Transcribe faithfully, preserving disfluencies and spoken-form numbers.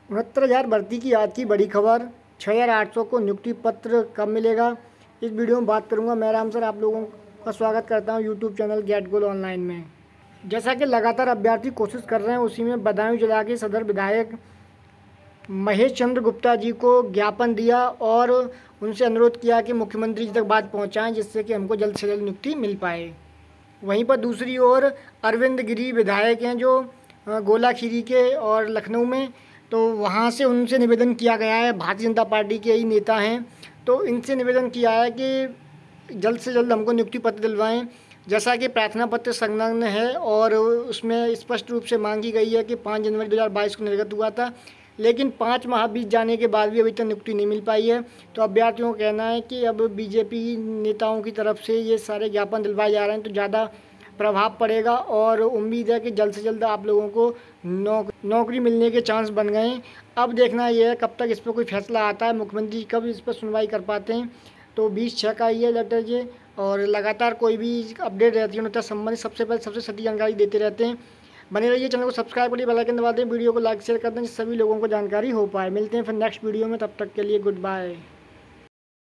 उनहत्तर हज़ार भर्ती की आज की बड़ी खबर। छः हज़ार आठ सौ को नियुक्ति पत्र कब मिलेगा, इस वीडियो में बात करूंगा। मैं राम सर आप लोगों का स्वागत करता हूं YouTube channel get goal online में। जैसा कि लगातार अभ्यर्थी कोशिश कर रहे हैं, उसी में बदायूं जिला के सदर विधायक महेश चंद्र गुप्ता जी को ज्ञापन दिया और उनसे अनुरोध किया कि मुख्यमंत्री जी तक बात पहुँचाएँ, जिससे कि हमको जल्द से जल्द नियुक्ति मिल पाए। वहीं पर दूसरी ओर अरविंद गिरी विधायक हैं जो गोलाखीरी के और लखनऊ में, तो वहाँ से उनसे निवेदन किया गया है। भारतीय जनता पार्टी के ही नेता हैं, तो इनसे निवेदन किया है कि जल्द से जल्द हमको नियुक्ति पत्र दिलवाएं। जैसा कि प्रार्थना पत्र संलग्न है और उसमें स्पष्ट रूप से मांगी गई है कि पाँच जनवरी दो हज़ार बाईस को निर्गत हुआ था, लेकिन पाँच माह बीत जाने के बाद भी अभी तक नियुक्ति नहीं मिल पाई है। तो अभ्यर्थियों का कहना है कि अब बीजेपी नेताओं की तरफ से ये सारे ज्ञापन दिलवाए जा रहे हैं, तो ज़्यादा प्रभाव पड़ेगा और उम्मीद है कि जल्द से जल्द आप लोगों को नौक, नौकरी मिलने के चांस बन गए हैं। अब देखना यह है कब तक इस पर कोई फैसला आता है, मुख्यमंत्री कब इस पर सुनवाई कर पाते हैं। तो बीस छः का ये लेटर ये, और लगातार कोई भी अपडेट रहती है उनके संबंधित सबसे पहले सबसे सटीक जानकारी देते रहते हैं। बने रहिए, चैनल को सब्सक्राइब करिए, बेल आइकन दबा दें, वीडियो को लाइक शेयर कर दें, जिससे सभी लोगों को जानकारी हो पाए। मिलते हैं फिर नेक्स्ट वीडियो में, तब तक के लिए गुड बाय।